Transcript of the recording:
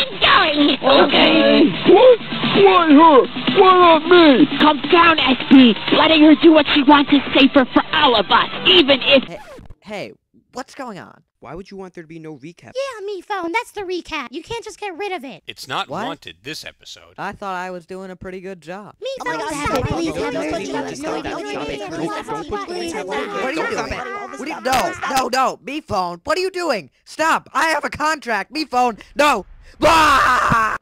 I'm going! Okay. What? Why her? Why not me? Calm down, SB. Letting her do what she wants is safer for all of us, even if... Hey, what's going on? Why would you want there to be no recap? Yeah, MePhone, that's the recap. You can't just get rid of it. It's not What? wanted this episode. I thought I was doing a pretty good job. MePhone, What are you doing? No, MePhone. What are you doing? Stop! I have a contract. MePhone, no! Ah!